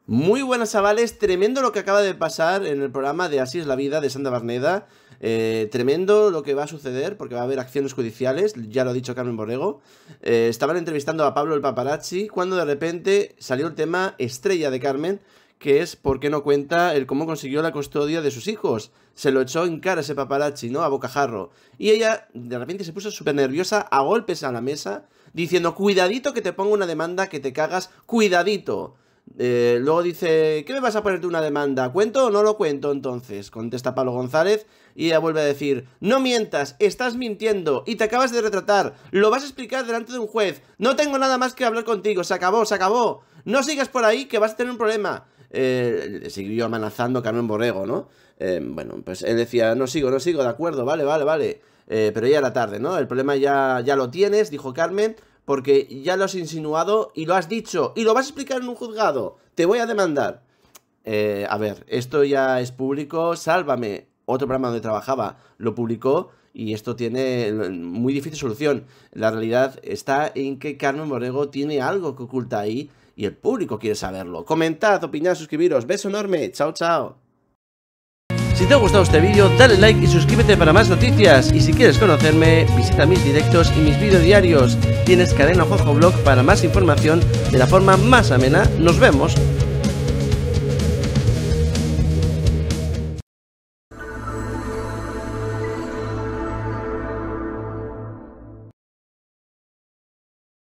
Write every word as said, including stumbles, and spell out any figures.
Muy buenas, chavales, tremendo lo que acaba de pasar en el programa de Así es la vida de Sandra Barneda. eh, Tremendo lo que va a suceder, porque va a haber acciones judiciales, ya lo ha dicho Carmen Borrego. eh, Estaban entrevistando a Pablo el paparazzi cuando de repente salió el tema estrella de Carmen, que es por qué no cuenta el cómo consiguió la custodia de sus hijos. Se lo echó en cara ese paparazzi, ¿no? A bocajarro. Y ella de repente se puso súper nerviosa, a golpes a la mesa, diciendo: cuidadito que te pongo una demanda que te cagas, cuidadito. Eh, luego dice: ¿qué me vas a ponerte una demanda? ¿Cuento o no lo cuento entonces? Contesta Pablo González y ella vuelve a decir: no mientas, estás mintiendo y te acabas de retratar, lo vas a explicar delante de un juez, no tengo nada más que hablar contigo, se acabó, se acabó, no sigas por ahí que vas a tener un problema. Eh, siguió amenazando Carmen Borrego, ¿no? Eh, bueno, pues él decía: no sigo, no sigo, de acuerdo, vale, vale, vale. Eh, pero ya era tarde, ¿no? El problema ya, ya lo tienes, dijo Carmen, porque ya lo has insinuado y lo has dicho y lo vas a explicar en un juzgado. Te voy a demandar. Eh, a ver, esto ya es público. Sálvame, otro programa donde trabajaba, lo publicó y esto tiene muy difícil solución. La realidad está en que Carmen Borrego tiene algo que oculta ahí y el público quiere saberlo. Comentad, opinad, suscribiros. Beso enorme. Chao, chao. Si te ha gustado este vídeo, dale like y suscríbete para más noticias. Y si quieres conocerme, visita mis directos y mis vídeos diarios. Tienes Cadena Jojo Blog para más información de la forma más amena. Nos vemos.